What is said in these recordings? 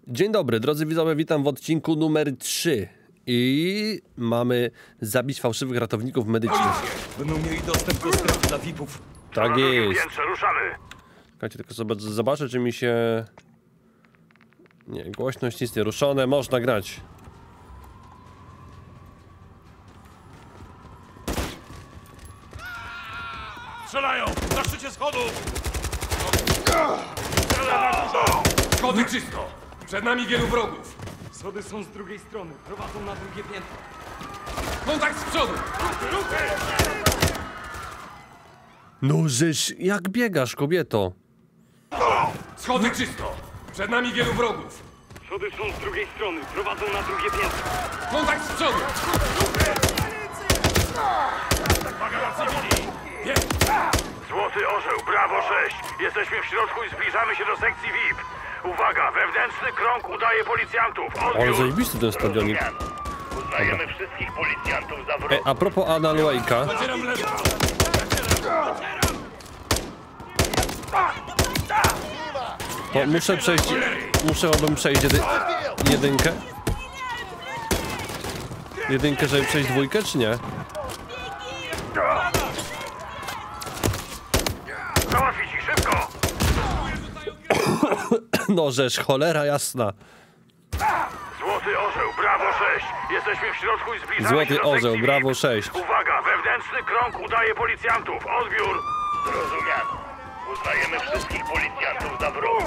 Dzień dobry, drodzy widzowie, witam w odcinku numer 3 i mamy zabić fałszywych ratowników medycznych. Będą mieli dostęp do strefy dla VIP-ów. Tak jest. Piętrze, ruszamy. Czekajcie, tylko zobaczę, czy mi się... Nie, głośność nic nie ruszone, można grać. Strzelają! Na szczycie schodów! Schody czysto! Przed nami wielu wrogów. Schody są z drugiej strony. Prowadzą na drugie piętro. Kontakt z przodu! No żeż, jak biegasz, kobieto? Schody czysto! Przed nami wielu wrogów. Schody są z drugiej strony. Prowadzą na drugie piętro. Kontakt z przodu! Uwaga na cywili! Złoty Orzeł, Brawo 6. Jesteśmy w środku i zbliżamy się do sekcji VIP. Uwaga, wewnętrzny krąg udaje policjantów. Odbiór. Ale zajebisty ten stadionik. Uznajemy wszystkich policjantów za wrogów. A propos Alan Wake'a, Zacieram lewo! to muszę przejść jedynkę. Jedynkę, żeby przejść dwójkę, czy nie? Załatwić ich szybko! No żeż, cholera jasna. Złoty Orzeł, Brawo 6. Jesteśmy w środku i zbliżamy się Złoty do Orzeł, sekcji Brawo VIP. 6. Uwaga, wewnętrzny krąg udaje policjantów. Odbiór. Zrozumiano. Uznajemy wszystkich policjantów za wrogów.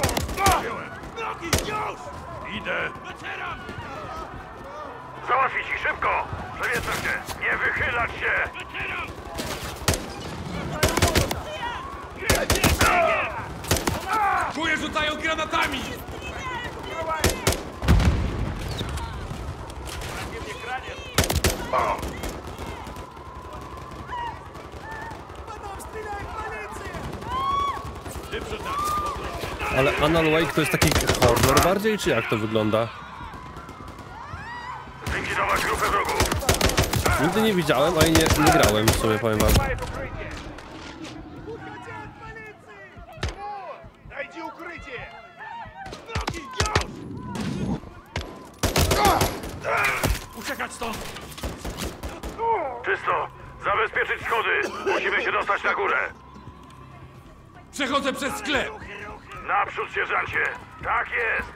Idę. Załatwić ich szybko. Przemieszczam się. Nie wychylać się. Czuję, rzucają granatami! Ale Alan Wake to jest taki horror bardziej, czy jak to wygląda? Zlikwidować grupę wrogów. Nigdy nie widziałem, a i nie grałem w sumie, powiem wam. Найди укрытие! Uciekać stąd! Czysto! Zabezpieczyć schody! Musimy się dostać na górę! Przechodzę przez sklep! Naprzód, sierżancie! Tak jest!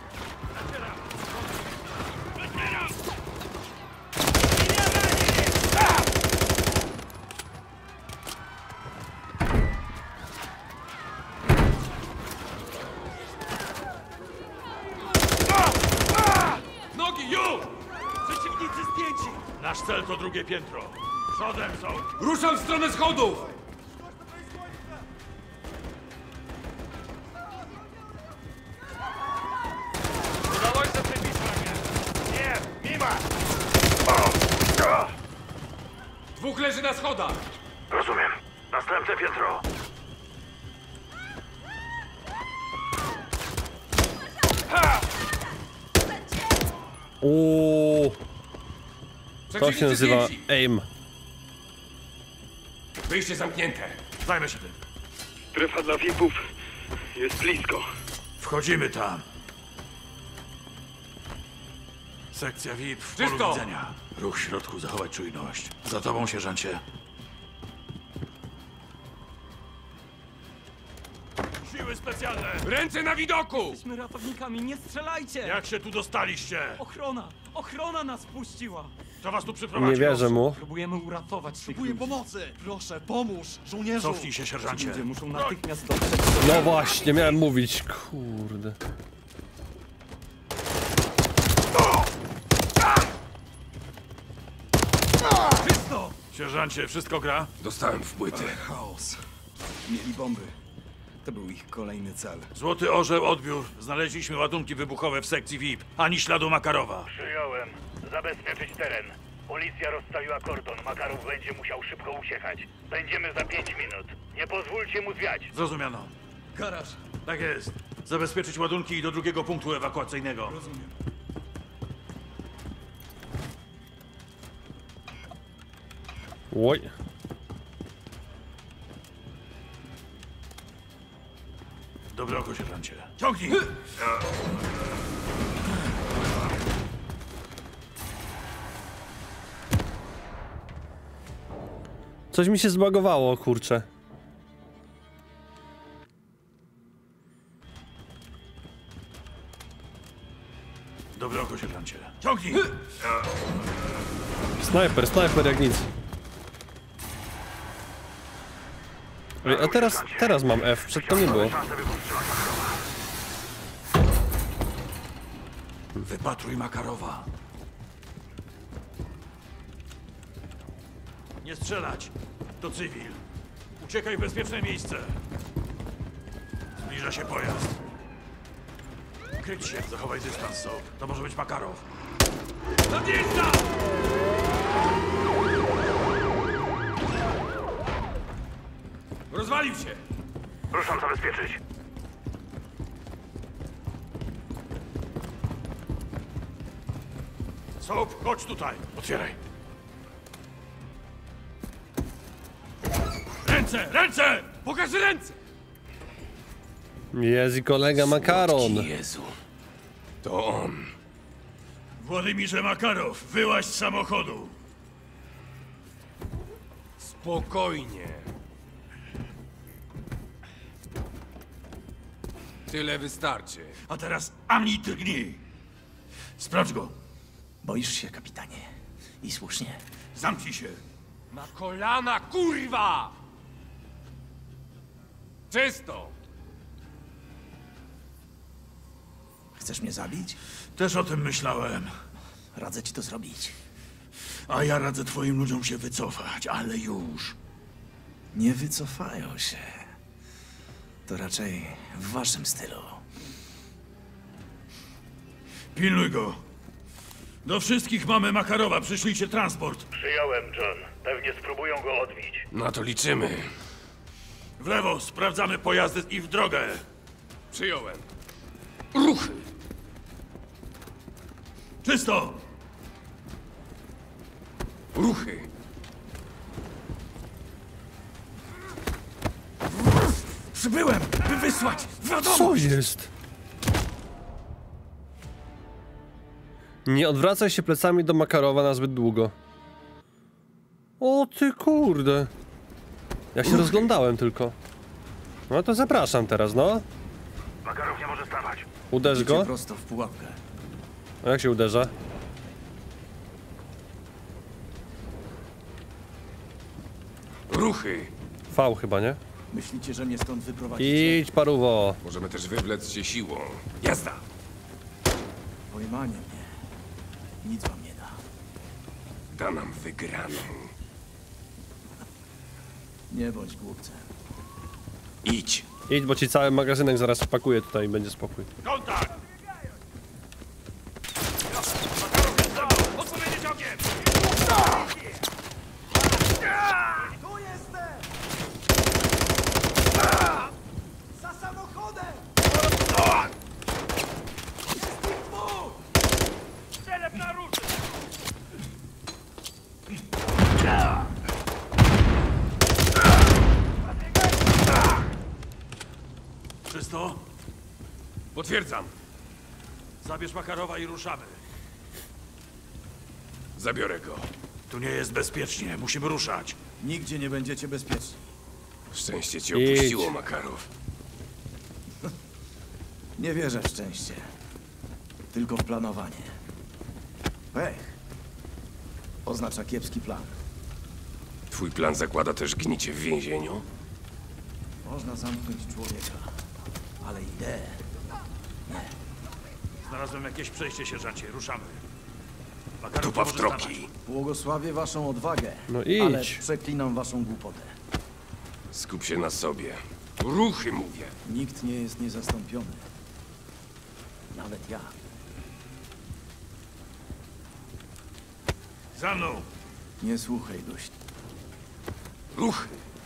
Nogi, już! Przeciwnicy zdjęci! Nasz cel to drugie piętro. Przodem są! Ruszam w stronę schodów! Udało się przebić wrogę! Nie! Mima! Dwóch leży na schodach! Rozumiem. Następne piętro. Uuu, to się Przeciwnicy nazywa zdjęci! aim. Wyjście zamknięte. Zajmę się tym. Strefa dla VIP-ów jest blisko. Wchodzimy tam. Sekcja VIP w Czysto! polu widzenia. Ruch w środku, zachować czujność. Za tobą, sierżancie. Siły specjalne! Ręce na widoku! Jesteśmy ratownikami, nie strzelajcie! Jak się tu dostaliście? Ochrona nas puściła! Kto was tu przyprowadził? Nie wierzę mu. Próbujemy uratować tych Potrzebuję ludzi. pomocy! Proszę, pomóż! Żołnierzu! Cofnij się, sierżancie. Ludzie muszą natychmiast dotrzeć. No właśnie, miałem mówić. Kurde. Sierżancie, wszystko gra? Dostałem w płyty. Chaos. Mieli bomby. To był ich kolejny cel. Złoty Orzeł, odbiór. Znaleźliśmy ładunki wybuchowe w sekcji VIP. Ani śladu Makarowa. Przyjąłem. Zabezpieczyć teren. Policja rozstawiła kordon. Makarow będzie musiał szybko uciekać. Będziemy za 5 minut. Nie pozwólcie mu zwiać. Zrozumiano. Garaż. Tak jest. Zabezpieczyć ładunki i do drugiego punktu ewakuacyjnego. Rozumiem. Oj. Dobre oko, sierżancie. Ciągnij! Coś mi się zbagowało, kurczę. Dobre oko, sierżancie. Ciągnij! Snajper jak nic. Ej, a teraz mam F, przedtem nie było. Wypatruj Makarowa. Nie strzelać! To cywil. Uciekaj w bezpieczne miejsce. Zbliża się pojazd. Kryć się, zachowaj dystans, Soap. To może być Makarow. Nadjeżdża! Rozwalił się! Ruszam zabezpieczyć. Soap, chodź tutaj. Otwieraj. Ręce! Ręce! Pokaż ręce! Jest i kolega Makaron. Jezu. To on. Władimirze Makarow, wyłaź z samochodu. Spokojnie. Tyle wystarczy. A teraz ani drgnij. Sprawdź go. Boisz się, kapitanie. I słusznie. Zamknij się. Na kolana, kurwa! Czysto! Chcesz mnie zabić? Też o tym myślałem. Radzę ci to zrobić. A ja radzę twoim ludziom się wycofać, ale już. Nie wycofają się. To raczej w waszym stylu. Pilnuj go. Do wszystkich mamy Makarowa, przyszlijcie transport. Przyjąłem, John. Pewnie spróbują go odbić. Na to liczymy. W lewo, sprawdzamy pojazdy i w drogę. Przyjąłem. Ruchy! Czysto! Ruchy! Przybyłem, by wysłać wiadomość! Co jest? Nie odwracaj się plecami do Makarowa na zbyt długo. O ty kurde. Ja się rozglądałem tylko. No to zapraszam teraz, no. Makarow nie może stawać. Uderz Idźcie go. prosto w pułapkę. A jak się uderza? Ruchy! V chyba, nie? Myślicie, że mnie stąd wyprowadzicie? Idź, paruwo. Możemy też wywlec się siłą. Jazda! Pojmanie mnie. Nic wam nie da. Da nam wygraną. Nie bądź głupcem. Idź! Idź, bo ci cały magazynek zaraz spakuję tutaj i będzie spokój. Kontakt! Odpowiedzieć ogniem! Za samochodem! Celeb na róż! Czysto? Potwierdzam. Zabierz Makarowa i ruszamy. Zabiorę go. Tu nie jest bezpiecznie, musimy ruszać. Nigdzie nie będziecie bezpieczni. Szczęście cię Idź. opuściło, Makarow. Nie wierzę w szczęście. Tylko w planowanie. Pech. Oznacza kiepski plan. Twój plan zakłada też gnicie w więzieniu? Można zamknąć człowieka. Ale ideę. Znalazłem jakieś przejście, sierżancie. Ruszamy. Makarow Tupa w może troki. stanąć. Błogosławię waszą odwagę. No Ale idź. przeklinam waszą głupotę. Skup się na sobie. Ruchy, mówię. Nikt nie jest niezastąpiony. Nawet ja. Za mną! Nie słuchaj gości. Ruchy!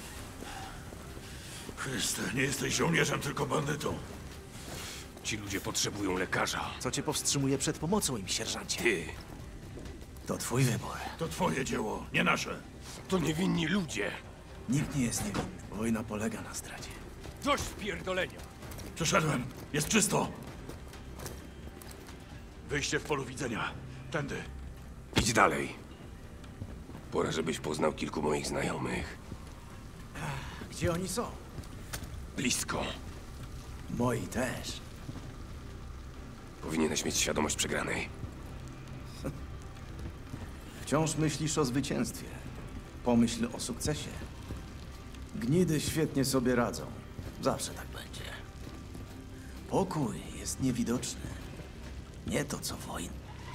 Chryste, nie jesteś żołnierzem, tylko bandytą. Ci ludzie potrzebują lekarza. Co cię powstrzymuje przed pomocą im, sierżancie? Ty! To twój wybór. To twoje dzieło, nie nasze. To niewinni ludzie. Nikt nie jest niewinny. Wojna polega na zdradzie. Dość pierdolenia. Przeszedłem. Jest czysto. Wyjście w polu widzenia. Tędy. Idź dalej. Pora, żebyś poznał kilku moich znajomych. Gdzie oni są? Blisko. Moi też. Powinieneś mieć świadomość przegranej. Wciąż myślisz o zwycięstwie. Pomyśl o sukcesie. Gnidy świetnie sobie radzą. Zawsze tak będzie. Pokój jest niewidoczny. Nie to co wojna.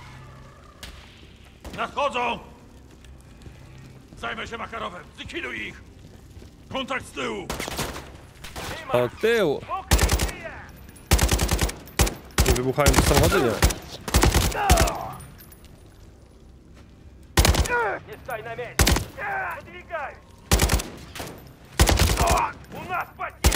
Nadchodzą! Zajmę się Makarowem. Zlikwiduj ich! Kontakt z tyłu! O tył! Nie wybuchają te samochody, nie? Nie staj na miejscu! Podwigaj! U nas płatnik!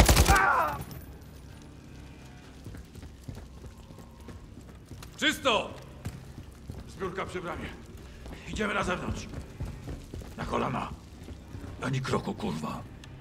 Czysto! Zbiórka przy bramie. Idziemy na zewnątrz. Na kolana. Ani kroku, kurwa.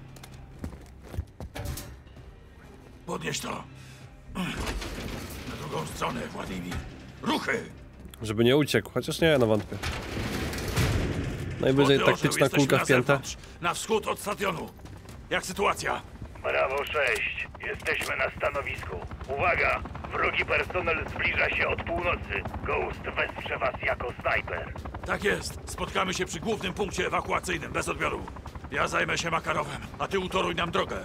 Podnieś to. Na drugą stronę, Władimir. Ruchy! Żeby nie uciekł, chociaż nie, no wątpię. Najwyżej Złoty taktyczna Orzeł, kulka jesteśmy wpięta. na zewnątrz, na wschód od stadionu. Jak sytuacja? Brawo 6. Jesteśmy na stanowisku. Uwaga! Wrogi personel zbliża się od północy. Ghost wesprze was jako snajper. Tak jest. Spotkamy się przy głównym punkcie ewakuacyjnym, bez odbioru. Ja zajmę się Makarowem, a ty utoruj nam drogę.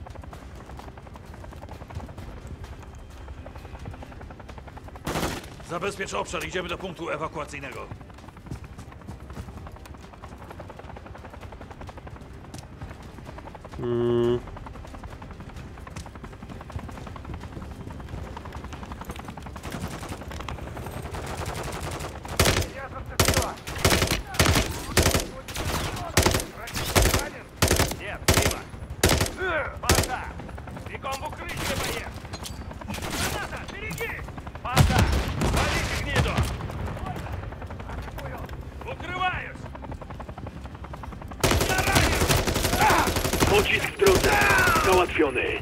Zabezpiecz obszar, idziemy do punktu ewakuacyjnego. Нет, мимо. Панда! Бегом в укрытие, боец! Граната, береги! Панда! Валите гниду! Укрываюсь! Я ранен! Pocisk w drodze! Załatwiony!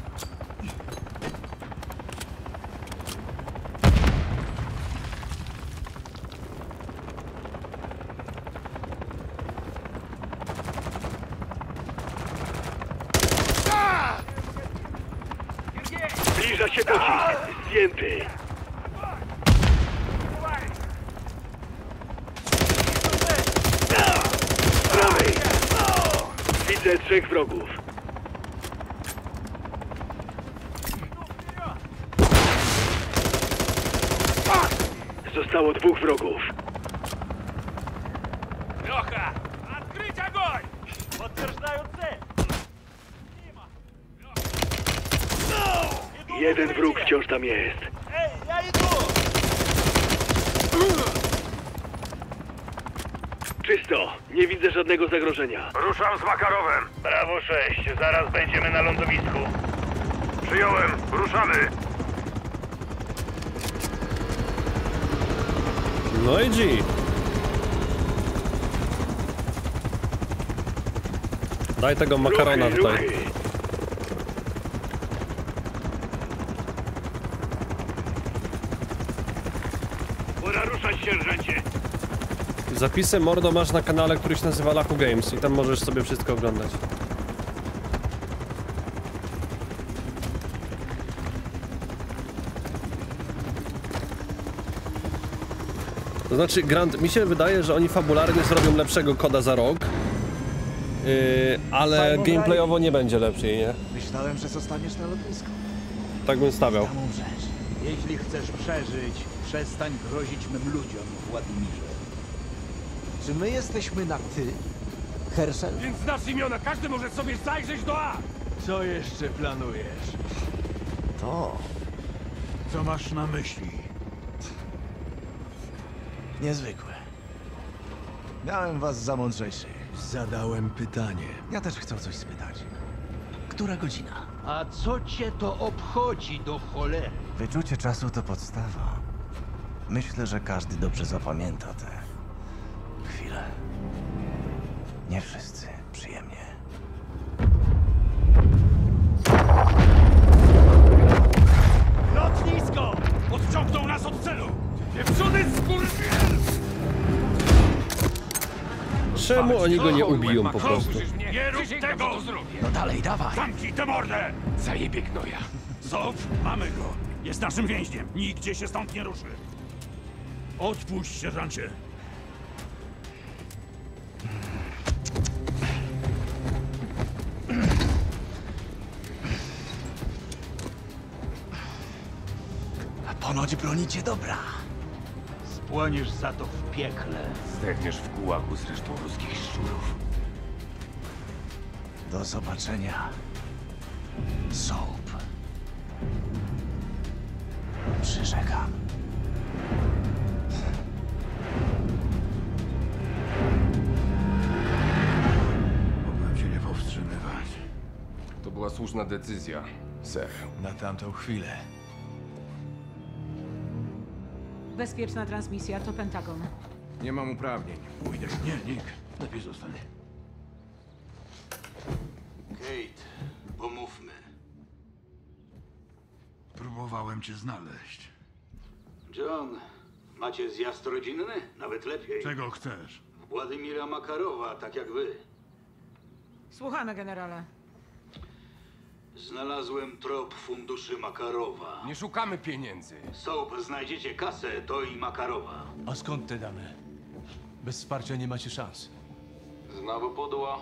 Zbliża się pocisk! Zdjęty! Z prawej! Widzę 3 wrogów. Zostało 2 wrogów. Леха! Открыть огонь! Подтверждаю цель! Jeden wróg wciąż tam jest. Ej, ja idę! Czysto. Nie widzę żadnego zagrożenia. Ruszam z Makarowem. Brawo 6. Zaraz będziemy na lądowisku. Przyjąłem. Ruszamy. No i G. Daj tego makarona Ruchy, tutaj. ruchy. Pora ruszać, sierżancie. Zapisy mordo masz na kanale, który się nazywa Lachu Games i tam możesz sobie wszystko oglądać. To znaczy, Grant, mi się wydaje, że oni fabularnie zrobią lepszego koda za rok, ale gameplayowo nie będzie lepiej, nie? Myślałem, że zostaniesz na lotnisku. Tak bym stawiał. Tam umrzesz. Jeśli chcesz przeżyć, przestań grozić mym ludziom, Władimirze. Czy my jesteśmy na ty, Herschel? Więc znasz imiona. Każdy może sobie zajrzeć do A. Co jeszcze planujesz? To Co masz na myśli? niezwykłe. Miałem was za mądrzejszych. Zadałem pytanie. Ja też chcę coś spytać. Która godzina? A co cię to obchodzi do cholery? Wyczucie czasu to podstawa. Myślę, że każdy dobrze zapamięta te chwile. Nie wszyscy przyjemnie. Lotnisko! Odciągnął nas od celu! Pieprzony skurwiel! Czemu oni go nie ubiją po prostu? Nie rób tego! No dalej, dawaj! Zamknij tę mordę! Zajebie gnoja. Soap, mamy go. Jest naszym więźniem. Nigdzie się stąd nie ruszy. Odpuść, sierżancie. A ponoć bronicie dobra. Spłoniesz za to w piekle. Zdechniesz w gułagu z resztą ruskich szczurów. Do zobaczenia. Soap. Przyrzekam. Mogłem się nie powstrzymywać. To była słuszna decyzja, ser. Na tamtą chwilę. Bezpieczna transmisja to Pentagon. Nie mam uprawnień. Pójdę. Nie, Nick. Lepiej zostań. Kate, pomówmy. Próbowałem cię znaleźć. John, macie zjazd rodzinny? Nawet lepiej. Czego chcesz? Władimira Makarowa, tak jak wy. Słuchamy, generale. Znalazłem trop funduszy Makarowa. Nie szukamy pieniędzy. Soap, znajdziecie kasę, to i Makarowa. A skąd te dane? Bez wsparcia nie macie szans. Znowu pudło?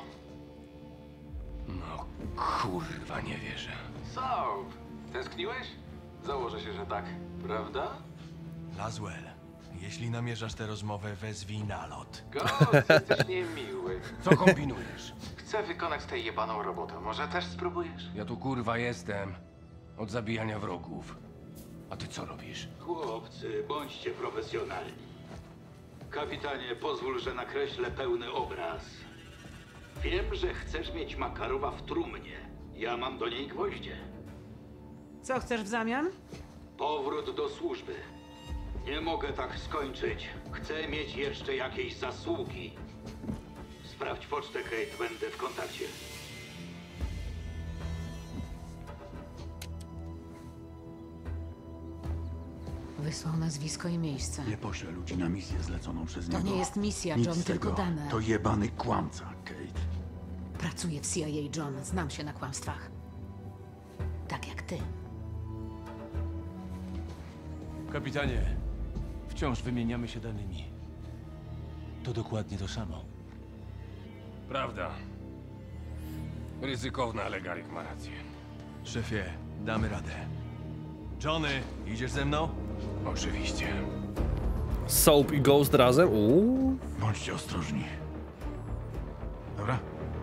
No kurwa, nie wierzę. Soap, tęskniłeś? Założę się, że tak, prawda? Laswell, jeśli namierzasz tę rozmowę, wezwij nalot. Ghost, jesteś niemiły. Co kombinujesz? Chcę wykonać tę jebaną robotę. Może też spróbujesz? Ja tu kurwa jestem od zabijania wrogów. A ty co robisz? Chłopcy, bądźcie profesjonalni. Kapitanie, pozwól, że nakreślę pełny obraz. Wiem, że chcesz mieć Makarowa w trumnie. Ja mam do niej gwoździe. Co chcesz w zamian? Powrót do służby. Nie mogę tak skończyć. Chcę mieć jeszcze jakieś zasługi. Sprawdź pocztę, Kate. Będę w kontakcie. Wysłał nazwisko i miejsce. Nie poślę ludzi na misję zleconą przez To niego. nie jest misja, Nic John, z tylko tego. dane. To jebany kłamca, Kate. Pracuję w CIA, John. Znam się na kłamstwach. Tak jak ty. Kapitanie, wciąż wymieniamy się danymi. To dokładnie to samo. Prawda. Ryzykowna, ale Garrick ma rację. Szefie, damy radę. Johnny, idziesz ze mną? Oczywiście. Soap i Ghost razem? Bądźcie ostrożni. Dobra?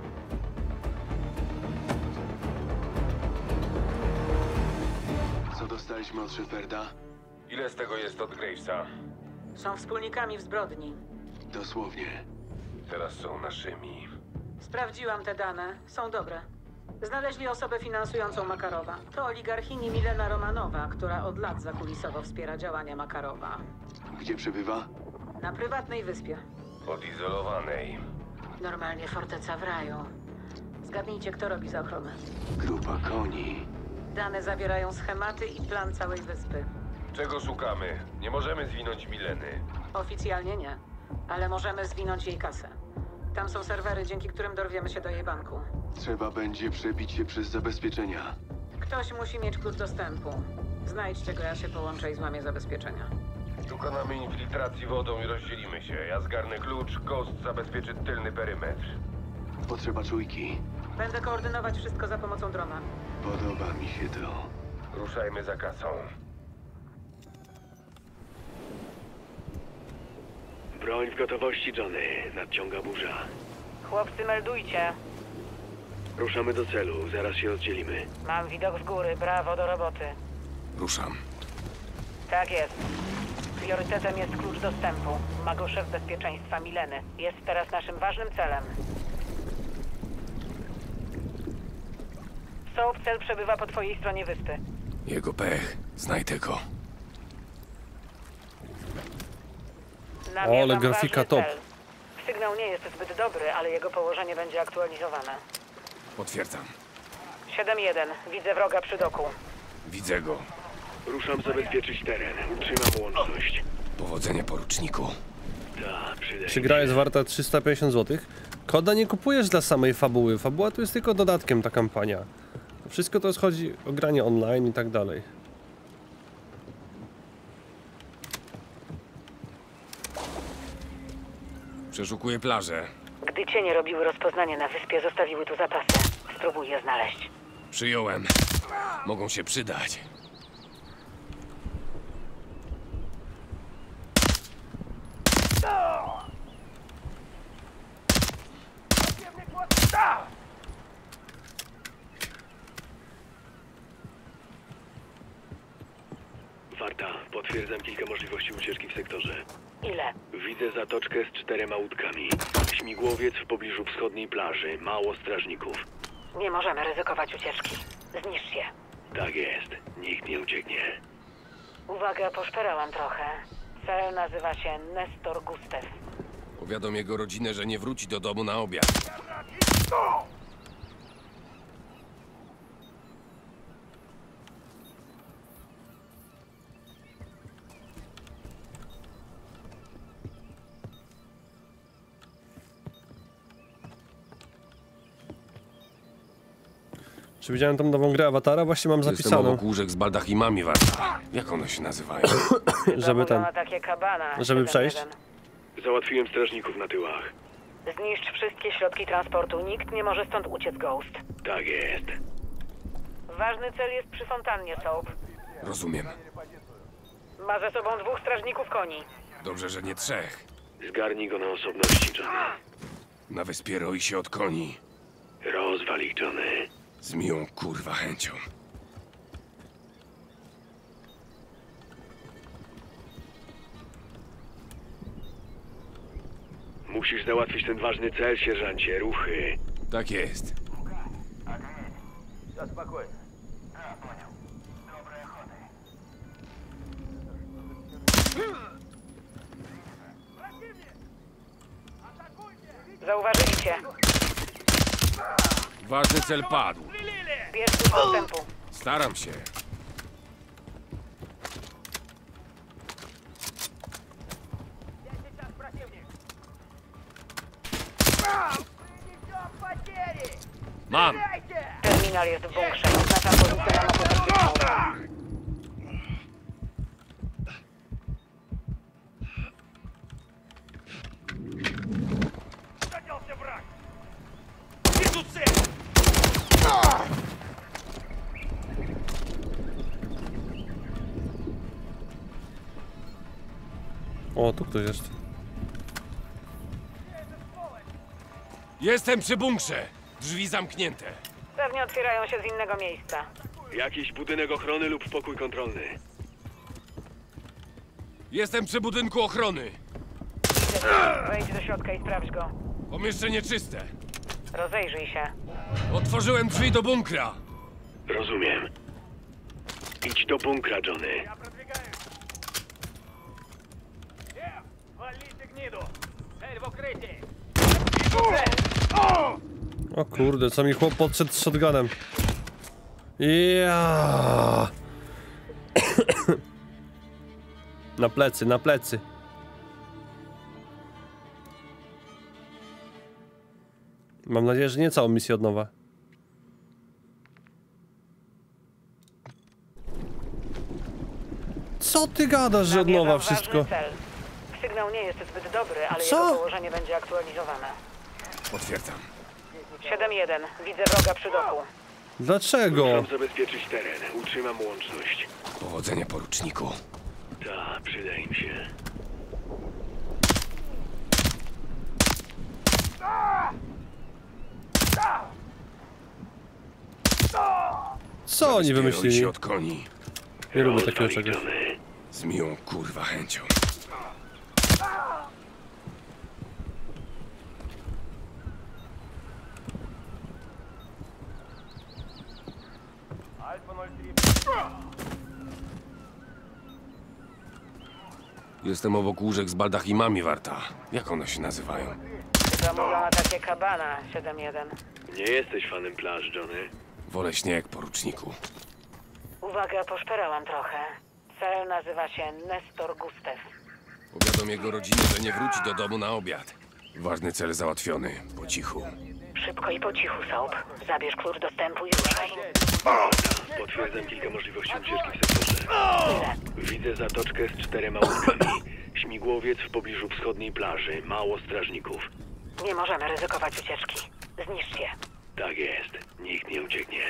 Co dostaliśmy od Sheparda? Ile z tego jest od Gravesa? Są wspólnikami w zbrodni. Dosłownie. Teraz są naszymi. Sprawdziłam te dane. Są dobre. Znaleźli osobę finansującą Makarowa. To oligarchini Milena Romanowa, która od lat zakulisowo wspiera działania Makarowa. Gdzie przebywa? Na prywatnej wyspie. Odizolowanej. Normalnie forteca w raju. Zgadnijcie, kto robi za ochronę. Grupa koni. Dane zawierają schematy i plan całej wyspy. Czego szukamy? Nie możemy zwinąć Mileny. Oficjalnie nie, ale możemy zwinąć jej kasę. Tam są serwery, dzięki którym dorwiemy się do jej banku. Trzeba będzie przebić się przez zabezpieczenia. Ktoś musi mieć klucz dostępu. Znajdźcie go, ja się połączę i złamię zabezpieczenia. Dokonamy infiltracji wodą i rozdzielimy się. Ja zgarnę klucz, Ghost zabezpieczy tylny perymetr. Potrzeba czujki. Będę koordynować wszystko za pomocą drona. Podoba mi się to. Ruszajmy za kasą. Broń w gotowości, Johnny. Nadciąga burza. Chłopcy, meldujcie. Ruszamy do celu. Zaraz się oddzielimy. Mam widok z góry, brawo do roboty. Ruszam. Tak jest. Priorytetem jest klucz dostępu. Ma go szef bezpieczeństwa Mileny. Jest teraz naszym ważnym celem. Soap, cel przebywa po twojej stronie wyspy. Jego pech. Znajdę go. Namierzam ale grafika ważny top. cel. Sygnał nie jest zbyt dobry, ale jego położenie będzie aktualizowane. Potwierdzam. 7-1. Widzę wroga przy doku. Widzę go. Ruszam zabezpieczyć teren. Utrzymam łączność. Powodzenia, poruczniku. Czy gra jest warta 350 zł? Koda nie kupujesz dla samej fabuły. Fabuła to jest tylko dodatkiem, ta kampania. Wszystko to chodzi o granie online i tak dalej. Przeszukuję plażę. Gdy cienie robiły rozpoznanie na wyspie, zostawiły tu zapasy. Spróbuj je znaleźć. Przyjąłem. Mogą się przydać. Warta, potwierdzam kilka możliwości ucieczki w sektorze. Ile? Widzę zatoczkę z 4 łódkami. Śmigłowiec w pobliżu wschodniej plaży. Mało strażników. Nie możemy ryzykować ucieczki. Zniszcz je. Tak jest. Nikt nie ucieknie. Uwaga, poszperałam trochę. Cel nazywa się Nestor Gustev. Powiadom jego rodzinę, że nie wróci do domu na obiad. Czy widziałem tą nową grę Awatara? Właśnie mam Jestem zapisaną. obok łóżek z baldachimami, Warta. Jak one się nazywają? Żeby ten... Na takie kabana. Żeby 7-1. przejść? Załatwiłem strażników na tyłach. Zniszcz wszystkie środki transportu. Nikt nie może stąd uciec, Ghost. Tak jest. Ważny cel jest przy fontannie, Soap. Rozumiem. Ma ze sobą 2 strażników koni. Dobrze, że nie 3. Zgarnij go na osobności, Johnny. Na wyspie roi się od koni. Rozwal ich, Johnny. Z miłą kurwa chęcią. Musisz załatwić ten ważny cel, sierżancie. Ruchy. Tak jest. Zauważyli cię. Ważny cel padł. Bierz tu postępu. Staram się. Mam! Terminal jest w bunkrze. Oznaczam pozycję na mapie taktyczną. O, tu ktoś jest. Jestem przy bunkrze. Drzwi zamknięte. Pewnie otwierają się z innego miejsca. Jakiś budynek ochrony lub pokój kontrolny. Jestem przy budynku ochrony. Wejdź do środka i sprawdź go. Pomieszczenie czyste. Rozejrzyj się. Otworzyłem drzwi do bunkra. Rozumiem. Idź do bunkra, Johnny. O kurde, co mi chłop podszedł z shotgunem. Ja. Na plecy, na plecy. Mam nadzieję, że nie całą misję od nowa. Co ty gadasz, że od nowa wszystko? Cel. Sygnał nie jest zbyt dobry, ale Co? jego położenie będzie aktualizowane. Potwierdzam. 7-1. Widzę wroga przy doku. Dlaczego? Muszę zabezpieczyć teren. Utrzymam łączność. Powodzenia, poruczniku. Tak, przyda im się. Co oni Roi wymyślili? się od koni. Nie lubię takiego czegoś. Z miłą kurwa chęcią. Jestem obok łóżek z baldachimami, Warta. Jak one się nazywają? Zamówią na takie kabana. 7-1. Nie jesteś fanem plaż, Johnny? Wolę śnieg, poruczniku. Uwaga, poszperałam trochę. Cel nazywa się Nestor Gustev. Powiadom Powiadomią jego rodzinę, że nie wróci do domu na obiad. Ważny cel załatwiony. Po cichu. Szybko i po cichu, Soap. Zabierz klucz dostępu i ruszaj. Potwierdzam kilka możliwości ucieczki w sektorze. Widzę zatoczkę z 4 łódkami. Śmigłowiec w pobliżu wschodniej plaży. Mało strażników. Nie możemy ryzykować ucieczki. Zniszcz je. Tak jest. Nikt nie ucieknie.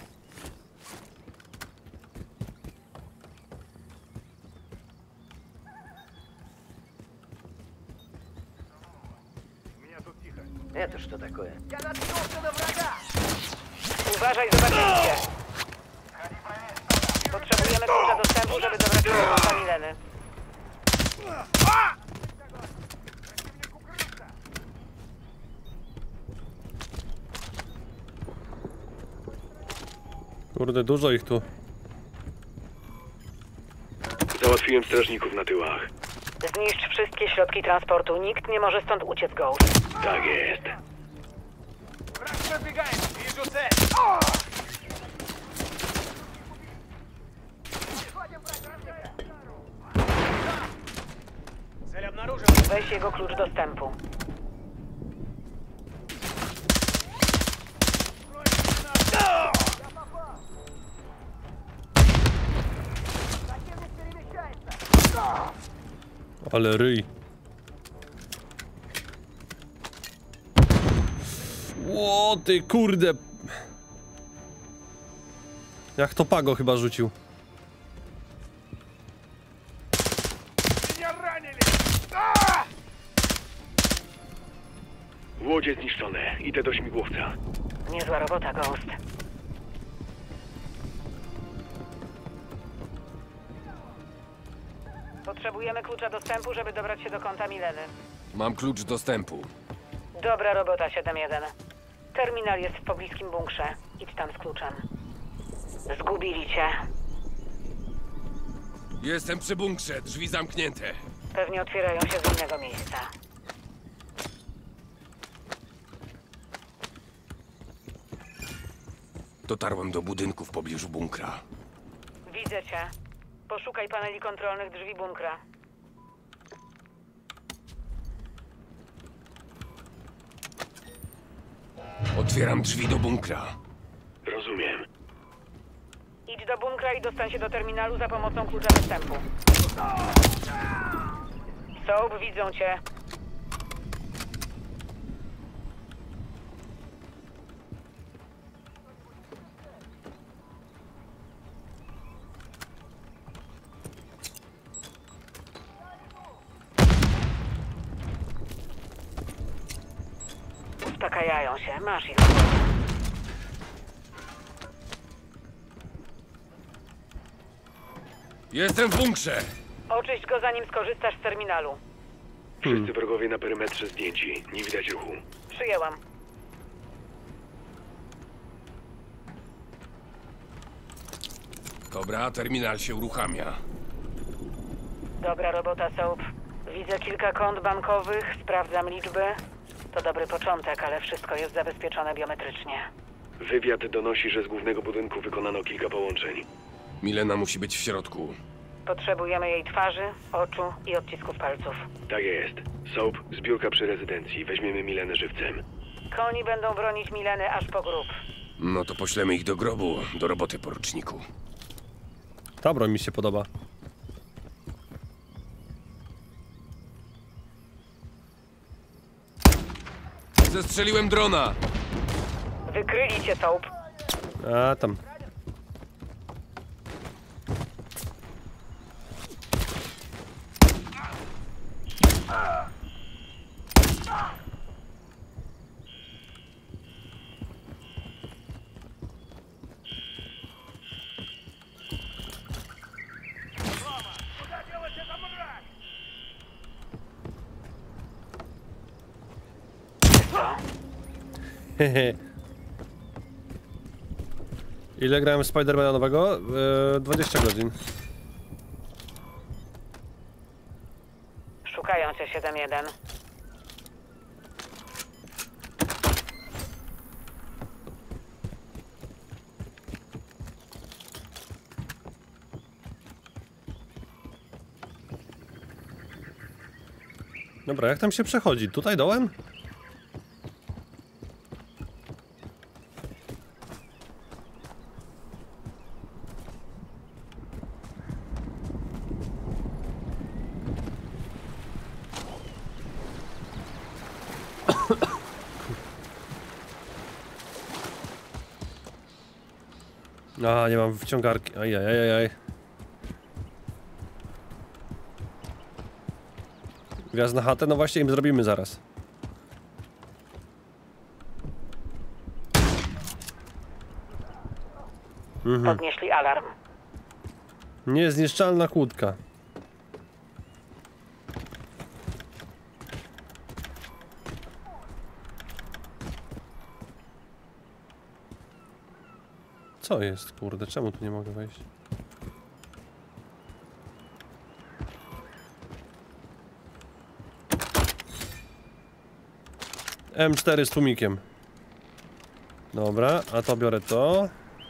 Это что такое? Uważaj, zobaczycie. Potrzebujemy klucza dostępu, żeby dobrać się do konta Mileny. Kurde, dużo ich tu. Załatwiłem strażników na tyłach. Zniszcz wszystkie środki transportu. Nikt nie może stąd uciec, Ghost. Tak jest. Weź jego klucz dostępu. Ale ryj. Ło, ty kurde. Jak to Pago chyba rzucił. Łodzie zniszczone. Idę do śmigłowca. Niezła robota, Ghost. Potrzebujemy klucza dostępu, żeby dobrać się do konta Mileny. Mam klucz dostępu. Dobra robota, 7-1. Terminal jest w pobliskim bunkrze. Idź tam z kluczem. Zgubili cię. Jestem przy bunkrze, drzwi zamknięte. Pewnie otwierają się z innego miejsca. Dotarłem do budynku w pobliżu bunkra. Widzę cię. Poszukaj paneli kontrolnych drzwi bunkra. Otwieram drzwi do bunkra. Rozumiem. Idź do bunkra i dostań się do terminalu za pomocą klucza dostępu. Soap, widzą cię. Uspokajają się, masz ich. Jestem w bunkrze! Oczyść go, zanim skorzystasz z terminalu. Wszyscy wrogowie na perymetrze zdjęci. Nie widać ruchu. Przyjęłam. Dobra, terminal się uruchamia. Dobra robota, Soap. Widzę kilka kont bankowych, sprawdzam liczby. To dobry początek, ale wszystko jest zabezpieczone biometrycznie. Wywiad donosi, że z głównego budynku wykonano kilka połączeń. Milena musi być w środku. Potrzebujemy jej twarzy, oczu i odcisków palców. Tak jest. Soap, zbiórka przy rezydencji. Weźmiemy Milenę żywcem. Koni będą bronić Mileny aż po grób. No to poślemy ich do grobu. Do roboty, poruczniku. Ta broń mi się podoba. Zestrzeliłem drona! Wykryli cię, Soap. A tam. Hehe. Ile grałem w Spidermana nowego? 20 godzin. Szukają cię, 7-1. Dobra, jak tam się przechodzi? Tutaj dołem? A, nie mam wciągarki. Ajajajaj. Wjazd na chatę? No właśnie im zrobimy zaraz. Podnieśli alarm. Niezniszczalna kłódka. Co jest, kurde? Czemu tu nie mogę wejść? M4 z tłumikiem. Dobra, a to biorę to.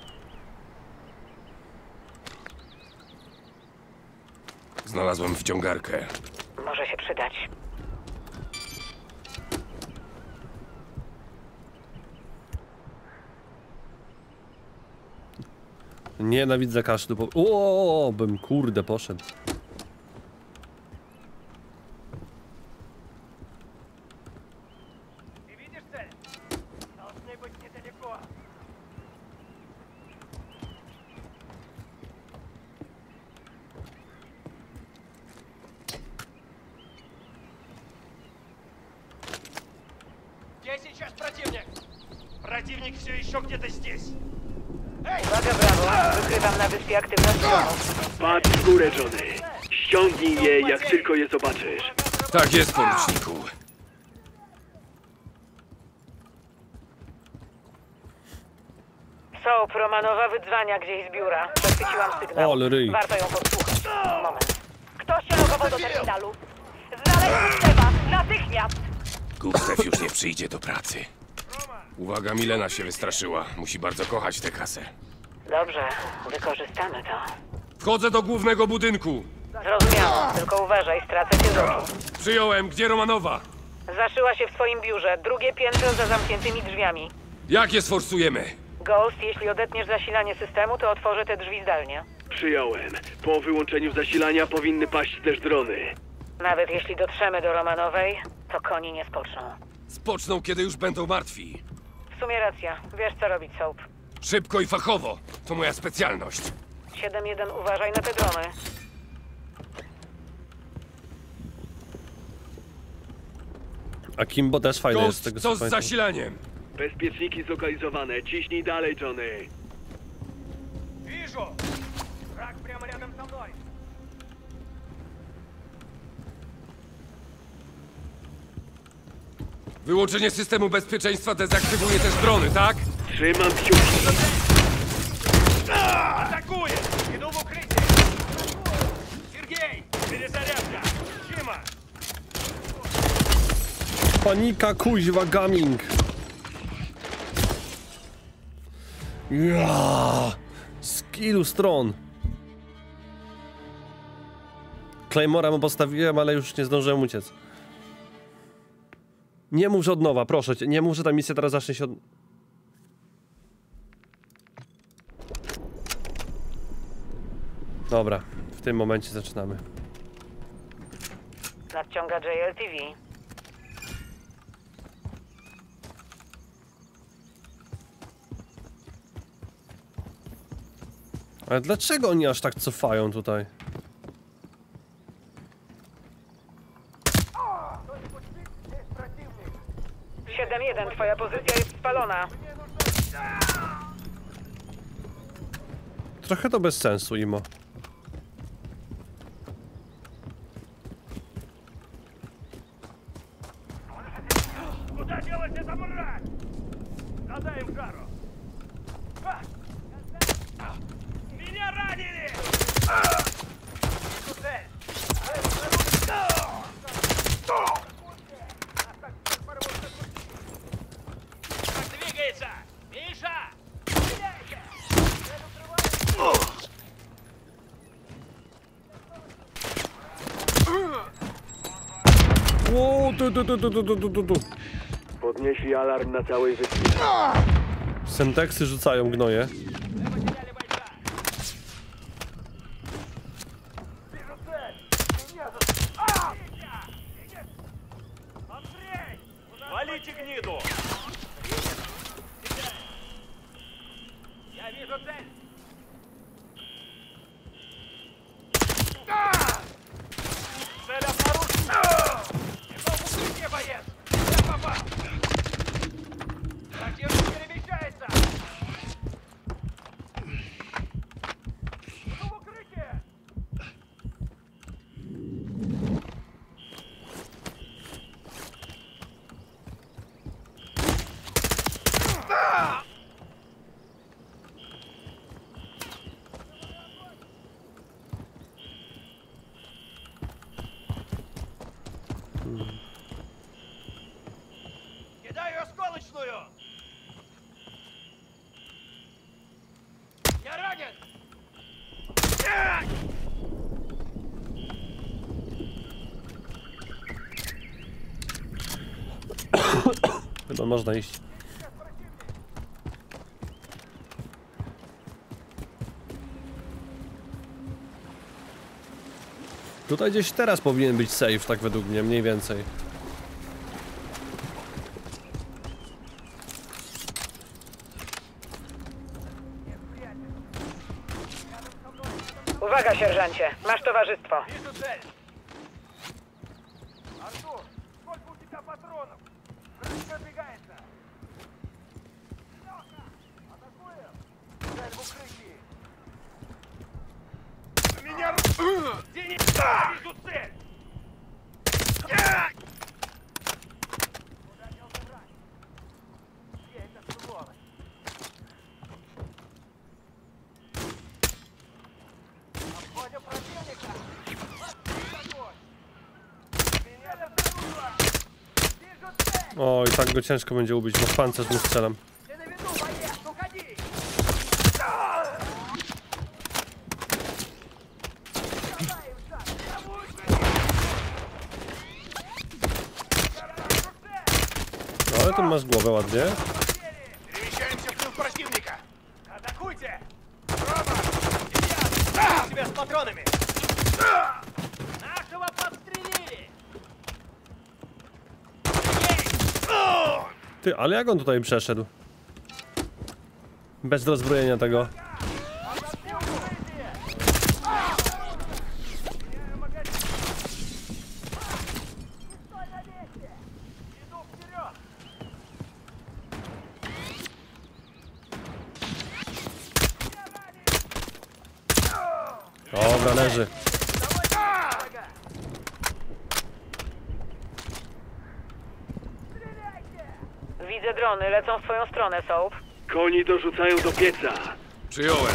Znalazłem wciągarkę. Może się przydać. Nienawidzę kaszlu, bo... O, bym kurde poszedł. Uwaga, brawo. Wykrywam na wyspie aktywność dronów. Patrz w górę, Johnny. Ściągnij je, jak tylko je zobaczysz. Tak jest, poruczniku. Soap, Romanowa wydzwania gdzieś z biura. Przechwyciłam sygnał. Ale ryj. Warto ją podsłuchać. Moment. Ktoś się logował do terminalu. Znaleźć Gustewa. Natychmiast. Gustaw już nie przyjdzie do pracy. Uwaga, Milena się wystraszyła. Musi bardzo kochać tę kasę. Dobrze, wykorzystamy to. Wchodzę do głównego budynku. Zrozumiałam, tylko uważaj, stracę cię z oczu. Przyjąłem. Gdzie Romanowa? Zaszyła się w swoim biurze, drugie piętro za zamkniętymi drzwiami. Jak je sforsujemy? Ghost, jeśli odetniesz zasilanie systemu, to otworzę te drzwi zdalnie. Przyjąłem. Po wyłączeniu zasilania powinny paść też drony. Nawet jeśli dotrzemy do Romanowej, to koni nie spoczną. Spoczną, kiedy już będą martwi. W sumie racja, wiesz co robić, Soap. Szybko i fachowo. To moja specjalność. 7-1, uważaj na te drony. A Kimbo też fajny jest z Ghost, tego, co z pamiętam. zasilaniem? Bezpieczniki zlokalizowane. Ciśnij dalej, Johnny. Wyłączenie systemu bezpieczeństwa dezaktywuje też drony, tak? Trzymam kciuki. Atakuję! Idą w ukrycie! Sergiej! Перезарядка! Сима! Panika, kuźwa, gaming. Ja, z ilu stron. Claymora mu postawiłem, ale już nie zdążyłem uciec. Nie mów, że od nowa, proszę cię. Nie mów, że ta misja teraz zacznie się od... Dobra, w tym momencie zaczynamy. Nadciąga JLTV. Ale dlaczego oni aż tak cofają tutaj? Twoja pozycja jest spalona. Trochę to bez sensu, Imo. Куда делать это, мразь? Задай им жару! Меня ранили! Как двигается? Миша! Ło, tu. Podnieśli alarm na całej wyspie. Semteksy rzucają gnoje. Валите гниду! Я вижу цель! Цель обнаружена! Иду в укрытие, боец! Я попал! Противник перемещается! Иду в укрытие! Кидаю осколочную! Я ранен! Chyba można iść. Tutaj gdzieś teraz powinien być safe, tak według mnie, mniej więcej. Uwaga, sierżancie, masz towarzystwo. Вижу цель! Артур, сколько у тебя патронов? Враг продвигается! Лёха, атакуем! Цель в укрытии! Меня... Зенит! Вижу цель! Куда не убрать? Где эта сволочь? Обходим противника! Огонь! Меня достигла! Вижу цель! O, i tak go ciężko będzie ubić, bo w pancerz mu strzelam. Ты на виду, боец! Уходи! No, ale tu masz głowę ładnie. Перемещаемся в тыл противника! Атакуйте! Рома! Илья! Тебя с патронами! Нашего подстрелили! Ty, ale jak on tutaj przeszedł? Bez rozbrojenia tego. Dobra, leży. Widzę drony, lecą w twoją stronę, Soap. Koni dorzucają do pieca. Przyjąłem.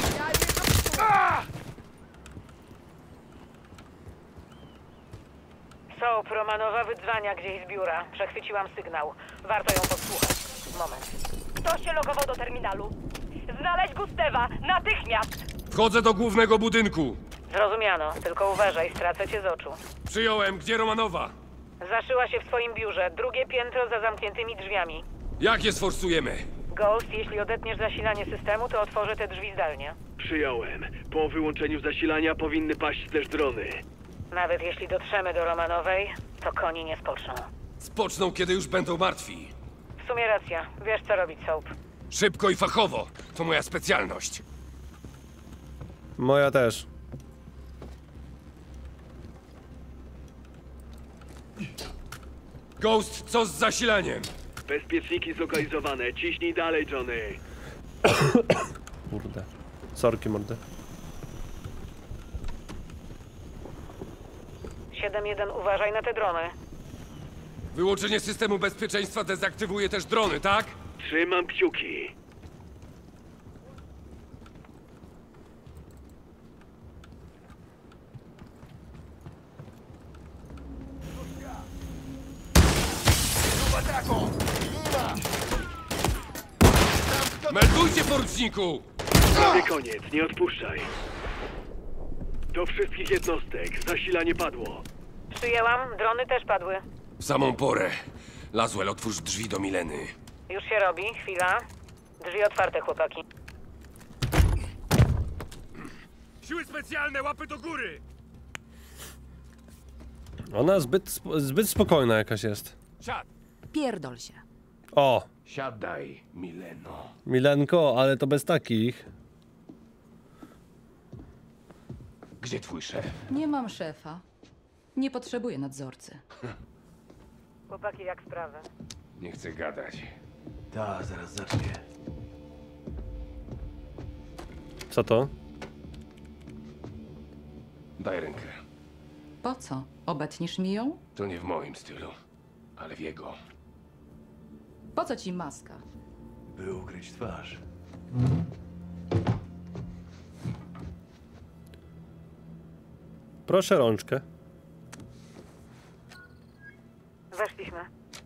Soap, Romanowa wydzwania gdzieś z biura. Przechwyciłam sygnał. Warto ją podsłuchać. Moment. Kto się logował do terminalu? Znaleźć Gustewa! Natychmiast! Wchodzę do głównego budynku. Zrozumiano, tylko uważaj, stracę cię z oczu. Przyjąłem. Gdzie Romanowa? Zaszyła się w swoim biurze, drugie piętro za zamkniętymi drzwiami. Jak je sforsujemy? Ghost, jeśli odetniesz zasilanie systemu, to otworzę te drzwi zdalnie. Przyjąłem. Po wyłączeniu zasilania powinny paść też drony. Nawet jeśli dotrzemy do Romanowej, to koni nie spoczną. Spoczną, kiedy już będą martwi. W sumie racja, wiesz co robić, Soap. Szybko i fachowo. To moja specjalność. Moja też. Ghost, co z zasilaniem? Bezpieczniki zlokalizowane. Ciśnij dalej, Johnny. Kurde. Sorki, mordy. 7-1, uważaj na te drony. Wyłączenie systemu bezpieczeństwa dezaktywuje też drony, tak? Trzymam kciuki. Meldujcie, poruczniku! Prawie koniec, nie odpuszczaj. Do wszystkich jednostek, zasilanie padło. Przyjęłam, drony też padły. W samą porę. Laswell, otwórz drzwi do Mileny. Już się robi, chwila. Drzwi otwarte, chłopaki. Siły specjalne, łapy do góry! Ona zbyt spokojna jakaś jest. Siad! Pierdol się. O! Siadaj, Mileno. Milenko, ale to bez takich. Gdzie twój szef? Nie mam szefa. Nie potrzebuję nadzorcy. Chłopaki, jak sprawy? Nie chcę gadać. Ta, zaraz zacznie. Co to? Daj rękę. Po co? Obetniesz mi ją? To nie w moim stylu, ale w jego. Po co ci maska? By ukryć twarz. Proszę rączkę. Weszliśmy.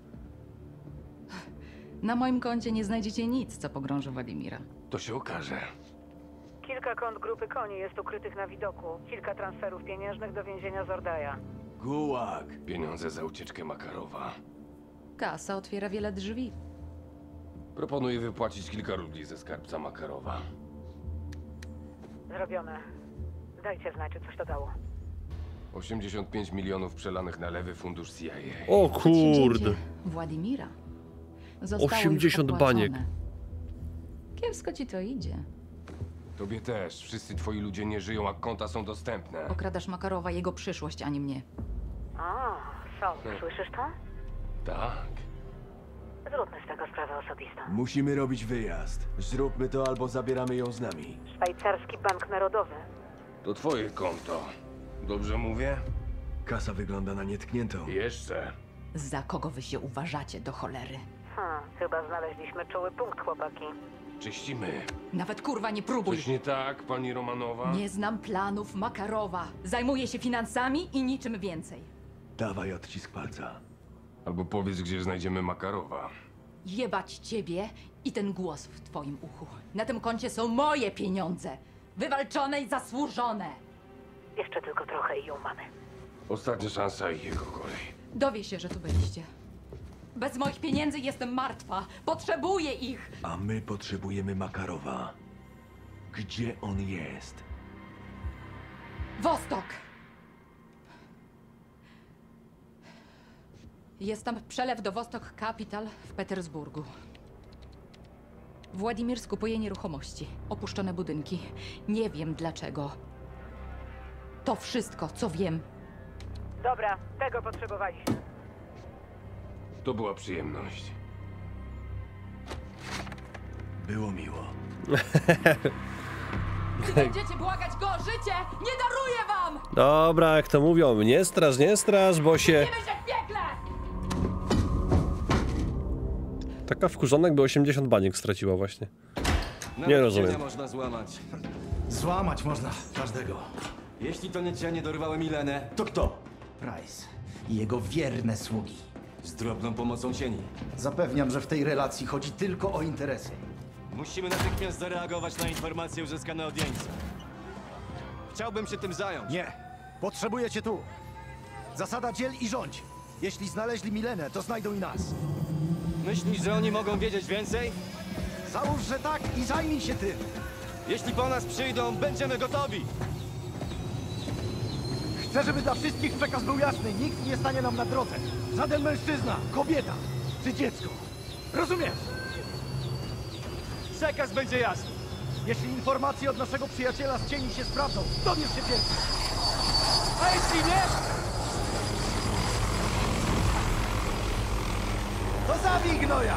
Na moim koncie nie znajdziecie nic, co pogrąży Władimira. To się okaże. Kilka kont grupy koni jest ukrytych na widoku. Kilka transferów pieniężnych do więzienia Zordaja. Gułak! Pieniądze za ucieczkę Makarowa. Kasa otwiera wiele drzwi. Proponuję wypłacić kilka rubli ze skarbca Makarowa. Zrobione. Dajcie znać, czy coś to dało. 85 milionów przelanych na lewy fundusz CIA. O kurde. Władimira. Zostało 80 już baniek. opłacone. Kiepsko ci to idzie. Tobie też. Wszyscy twoi ludzie nie żyją, a konta są dostępne. Okradasz Makarowa, jego przyszłość, a nie mnie. O, Sol, słyszysz to? Tak. Zróbmy z tego sprawę osobistą. Musimy robić wyjazd. Zróbmy to albo zabieramy ją z nami. Szwajcarski Bank Narodowy. To twoje konto. Dobrze mówię? Kasa wygląda na nietkniętą. Jeszcze. Za kogo wy się uważacie, do cholery? Chyba znaleźliśmy czuły punkt, chłopaki. Czyścimy. Nawet kurwa nie próbuj. Coś nie tak, pani Romanowa? Nie znam planów Makarowa. Zajmuję się finansami i niczym więcej. Dawaj odcisk palca. Albo powiedz, gdzie znajdziemy Makarowa. Jebać ciebie i ten głos w twoim uchu. Na tym koncie są moje pieniądze. Wywalczone i zasłużone. Jeszcze tylko trochę i ją mamy. Ostatnia szansa i jego kolej. Dowie się, że tu byliście. Bez moich pieniędzy jestem martwa. Potrzebuję ich. A my potrzebujemy Makarowa. Gdzie on jest? Wostok! Jest tam przelew do Wostok Capital w Petersburgu. Władimir skupuje nieruchomości, opuszczone budynki. Nie wiem dlaczego. To wszystko, co wiem. Dobra, tego potrzebowaliśmy. To była przyjemność. Było miło. Gdy będziecie błagać go o życie, nie daruję wam! Dobra, jak to mówią, nie straż, bo się... Nie będzie w piekle! Taka wkurzona, jakby 80 baniek straciła właśnie. Nie rozumiem. Można złamać. Złamać można każdego. Jeśli to nie cienie dorwały Milenę, to kto? Price i jego wierne sługi. Z drobną pomocą cieni. Zapewniam, że w tej relacji chodzi tylko o interesy. Musimy natychmiast zareagować na informacje uzyskane od jeńca. Chciałbym się tym zająć. Nie. Potrzebuję cię tu. Zasada dziel i rządź. Jeśli znaleźli Milenę, to znajdą i nas. Myślisz, że oni mogą wiedzieć więcej? Załóż, że tak i zajmij się tym. Jeśli po nas przyjdą, będziemy gotowi. Chcę, żeby dla wszystkich przekaz był jasny. Nikt nie stanie nam na drodze. Żaden mężczyzna, kobieta czy dziecko. Rozumiesz? Przekaz będzie jasny. Jeśli informacje od naszego przyjaciela z cieni się sprawdzą, dowiesz się pierwszy. A jeśli nie, to zabij gnoja!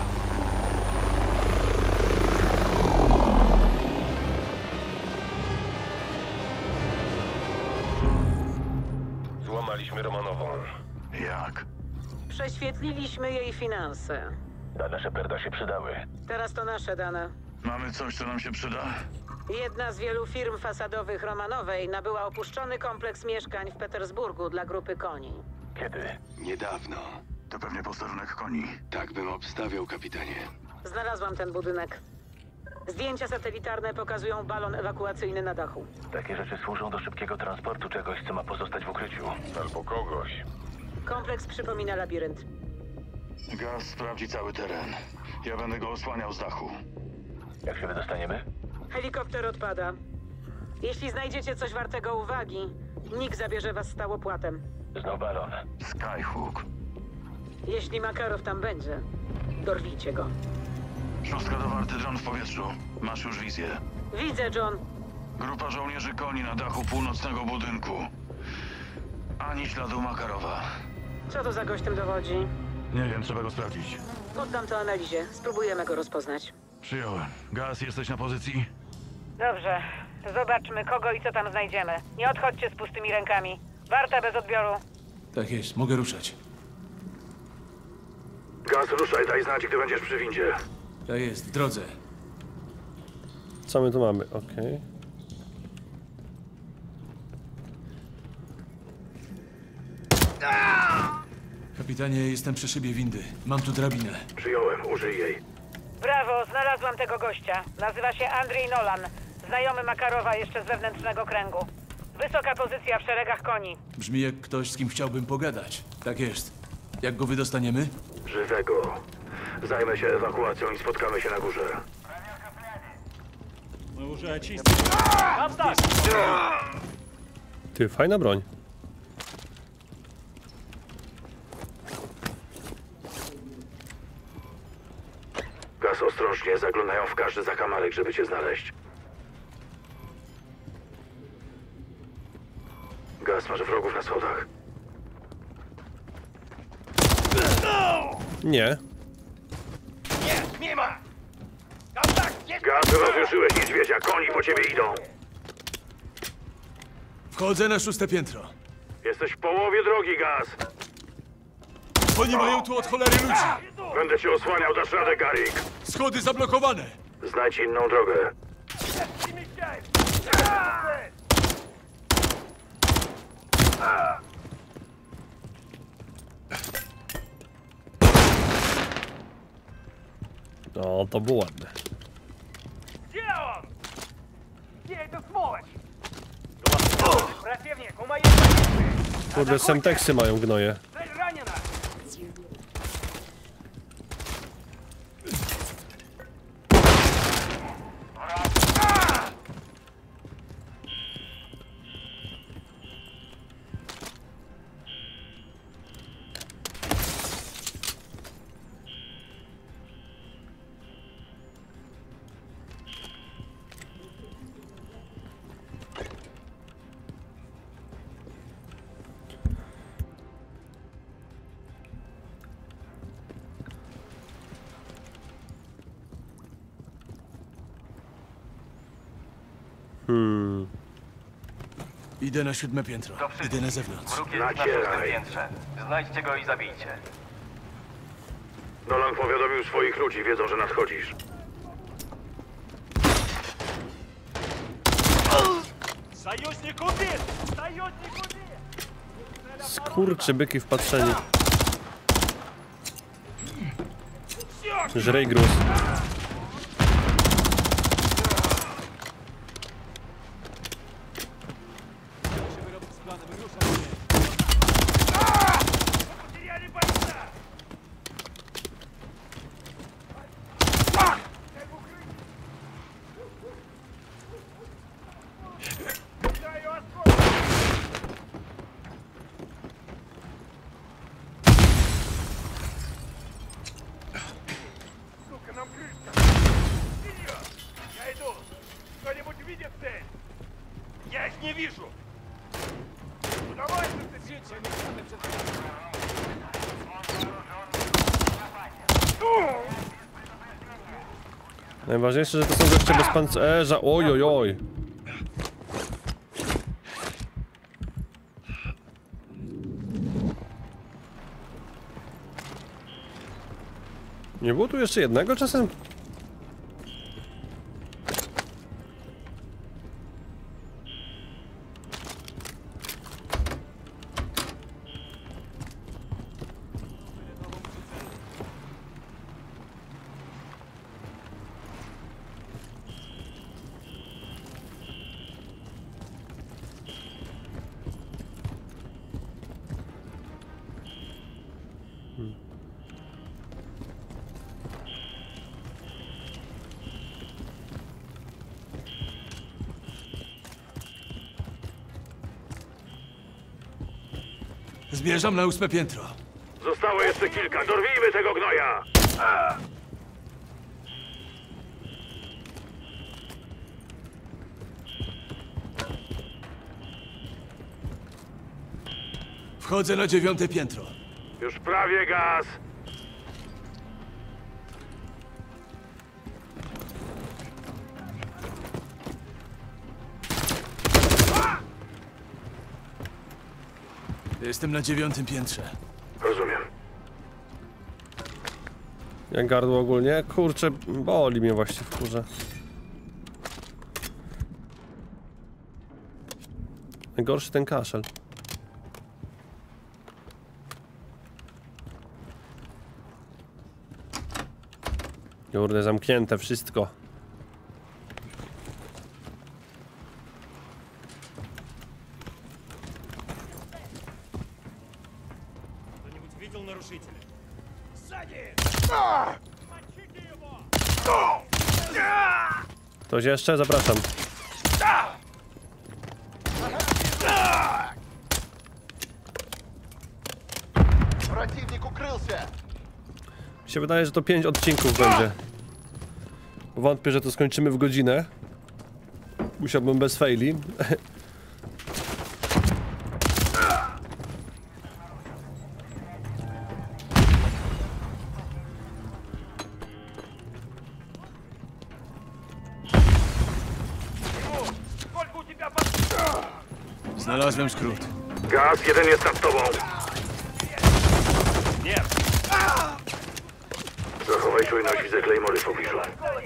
Złamaliśmy Romanową. Jak? Prześwietliliśmy jej finanse. Dane Sheparda się przydały. Teraz to nasze dane. Mamy coś, co nam się przyda? Jedna z wielu firm fasadowych Romanowej nabyła opuszczony kompleks mieszkań w Petersburgu dla grupy koni. Kiedy? Niedawno. To pewnie posterunek koni. Tak bym obstawiał, kapitanie. Znalazłam ten budynek. Zdjęcia satelitarne pokazują balon ewakuacyjny na dachu. Takie rzeczy służą do szybkiego transportu czegoś, co ma pozostać w ukryciu. Albo kogoś. Kompleks przypomina labirynt. Gaz sprawdzi cały teren. Ja będę go osłaniał z dachu. Jak się wydostaniemy? Helikopter odpada. Jeśli znajdziecie coś wartego uwagi, Nick zabierze was stałopłatem. Znów balon. Skyhook. Jeśli Makarow tam będzie, dorwijcie go. 6 do warty, dron w powietrzu. Masz już wizję. Widzę, John. Grupa żołnierzy koni na dachu północnego budynku. Ani śladu Makarowa. Co to za gość tym dowodzi? Nie wiem, trzeba go sprawdzić. Poddam to analizie. Spróbujemy go rozpoznać. Przyjąłem. Gaz, jesteś na pozycji? Dobrze. Zobaczmy, kogo i co tam znajdziemy. Nie odchodźcie z pustymi rękami. Warta bez odbioru. Tak jest, mogę ruszać. Gaz, ruszaj, daj znać, gdy będziesz przy windzie. Tak jest, w drodze. Co my tu mamy? Okej. Kapitanie, jestem przy szybie windy. Mam tu drabinę. Przyjąłem, użyj jej. Brawo, znalazłam tego gościa. Nazywa się Andrzej Nolan. Znajomy Makarowa jeszcze z wewnętrznego kręgu. Wysoka pozycja w szeregach koni. Brzmi jak ktoś, z kim chciałbym pogadać. Tak jest. Jak go wydostaniemy? Żywego. Zajmę się ewakuacją i spotkamy się na górze. Ty, fajna broń. Gaz, ostrożnie, zaglądają w każdy zakamarek, żeby cię znaleźć. Gaz, masz wrogów na schodach. Nie. Nie ma! Gaz, rozjuszyłeś niedźwiedzia, koni po ciebie idą. Wchodzę na 6. piętro. Jesteś w połowie drogi, Gaz. Oni mają tu od cholery ludzi. Będę cię osłaniał, dasz radę, Garrick. Schody zablokowane. Znajdź inną drogę. No, to było ładne. Где он? Где эта сволочь? Противник, у моей позиции! Kurde, semteksy mają gnoje. Цель ранена! Idę na 7. piętro. Idę na zewnątrz. Wróg jest na 6. piętrze. Znajdźcie go i zabijcie. Nolan powiadomił swoich ludzi, wiedzą, że nadchodzisz. Союзник убит! Союзник убит! Skurczybyki wpatrzeni. Żrej gruz. Потеряли бойца! Даю осколок! Сука, нам крышка! Вперед! Я иду! Кто-нибудь видит цель? Я их не вижу! Ну давай, зацепите! Najważniejsze, że to są goście bez pancerza. Oj, oj, oj. Nie było tu jeszcze jednego czasem? Zbierzam na 8 piętro. Zostało jeszcze kilka. Dorwijmy tego gnoja! Wchodzę na 9 piętro. Już prawie, Gaz. Jestem na 9 piętrze. Rozumiem. Jak gardło ogólnie? Kurczę, boli mnie właśnie w kurze. Najgorszy ten kaszel. Kurde, zamknięte wszystko. Кто-нибудь видел нарушителя? Сзади! Мочите его! Ktoś jeszcze? Zapraszam. Противник укрылся! Mi się wydaje, że to 5 odcinków będzie. Wątpię, że to skończymy w godzinę. Musiałbym bez faili. Znalazłem skrót. Gaz, jeden jest nad tobą. Нет! Zachowaj czujność, widzę Claymory w pobliżu.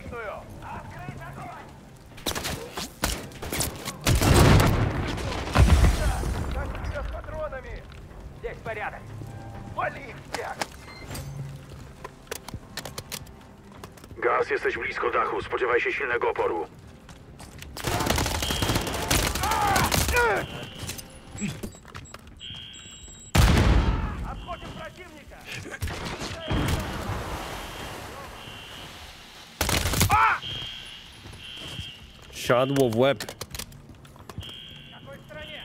С патронами! Здесь порядок! Вали их всех! Gaz, jesteś blisko dachu. Spodziewaj się silnego oporu. Обходим противника! Siadło w łeb. В какой стороне?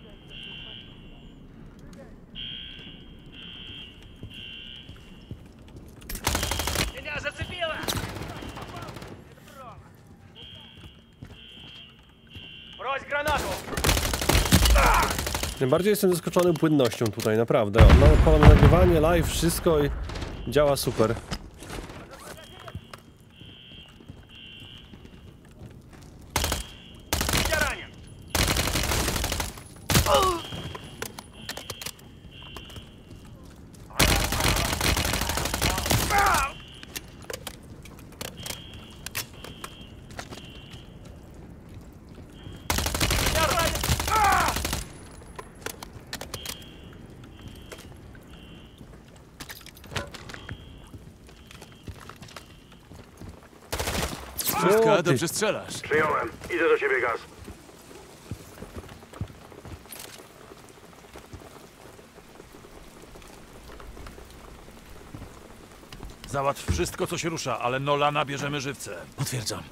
Меня зацепило! Брось гранату! Najbardziej jestem zaskoczony płynnością tutaj, naprawdę. On odpala na nagrywanie, live, wszystko i działa super. Я ранен! Я ранен! Wszystko, dobrze strzelasz. Przyjąłem. Idę do ciebie, Gaz. Załatw wszystko, co się rusza, ale Nolana bierzemy żywcem. Potwierdzam.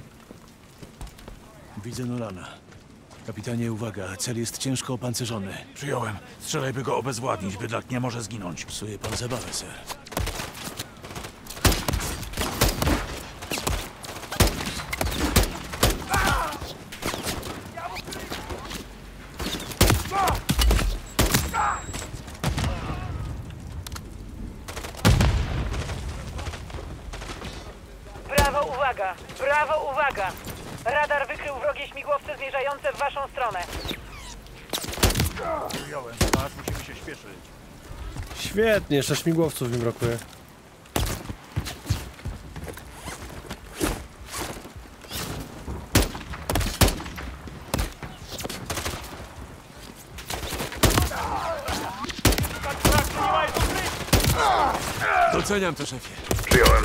Widzę Nolana. Kapitanie, uwaga, cel jest ciężko opancerzony. Przyjąłem. Strzelaj, by go obezwładnić. Bydlak nie może zginąć. Psuje pan zabawę, sir. Brawo, uwaga! Brawo, uwaga! Radar wykrył wrogie śmigłowce zmierzające w waszą stronę. Przyjąłem. Masz, musimy się śpieszyć. Świetnie, jeszcze śmigłowców mi brakuje. Doceniam to, szefie. Przyjąłem.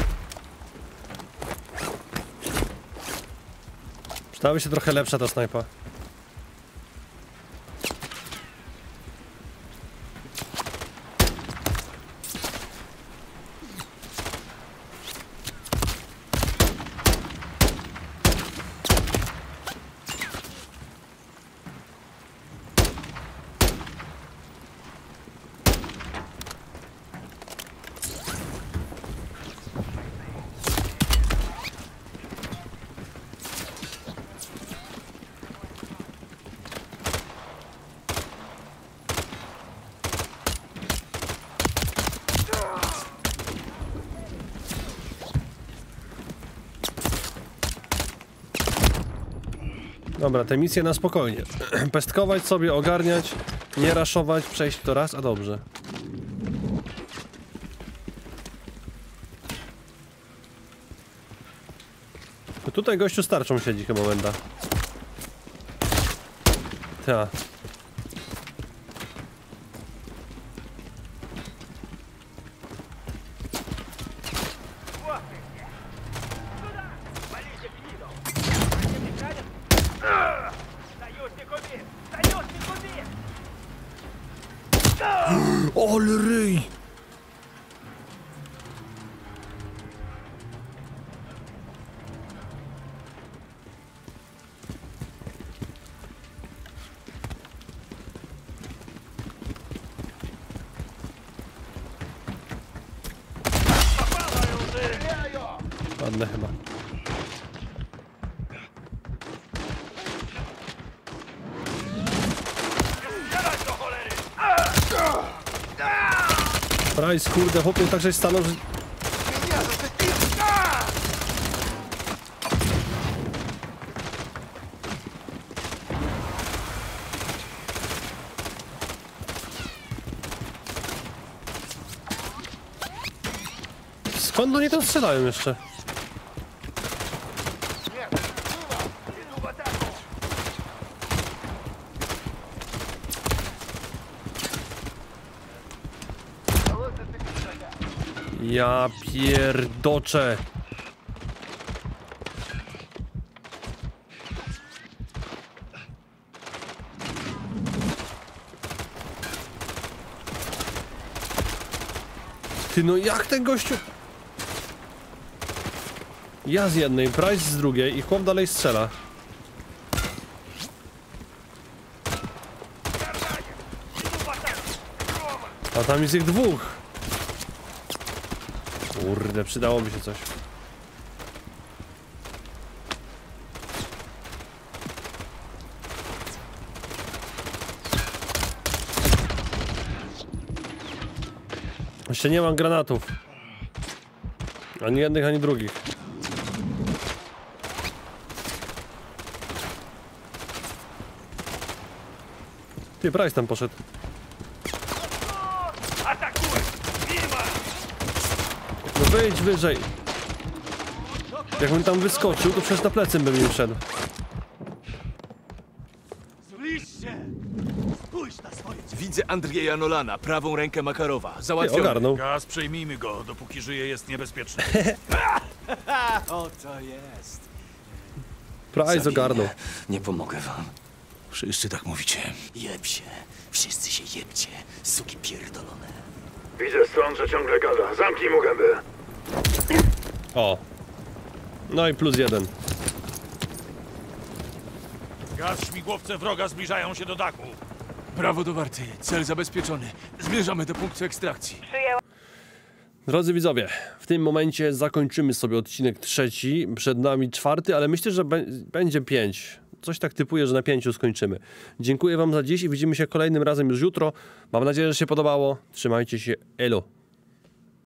Przydałaby się trochę lepsza ta snajpa. Dobra, te misje na spokojnie. Pestkować sobie, ogarniać, nie raszować, przejść to raz, a dobrze. To tutaj gościu z tarczą siedzi chyba będa. Ta. Ole ryj! Ładne chyba. Price, kurde, chłopie tak żeś stanął, że... Skąd oni tam strzelają jeszcze? Ja pierdoczę. Ty, no jak ten gościu... Ja z jednej, Price z drugiej i chłop dalej strzela. A tam jest ich dwóch. Kurde, przydałoby się coś. Jeszcze nie mam granatów. Ani jednych, ani drugich. Ty, Price tam poszedł. No wyjdź wyżej. Jakbym tam wyskoczył, to przecież na plecy bym im wszedł. Widzę Andrzeja Nolana, prawą rękę Makarowa. Załatwiony. Ogarnął. Gaz, przejmijmy go, dopóki żyje, jest niebezpieczny. O, to jest. Price ogarnął. Nie pomogę wam. Wszyscy tak mówicie. Jeb się. Wszyscy się jebcie. Suki pierdolone. Widzę stąd, że ciągle gada. Zamknij mu gębę. O. No i +1. Gaz, śmigłowce wroga zbliżają się do dachu. Brawo do warty. Cel zabezpieczony. Zmierzamy do punktu ekstrakcji. Drodzy widzowie, w tym momencie zakończymy sobie odcinek 3. Przed nami 4, ale myślę, że będzie 5. Coś tak typuję, że na 5 skończymy. Dziękuję wam za dziś i widzimy się kolejnym razem już jutro. Mam nadzieję, że się podobało. Trzymajcie się. Elo.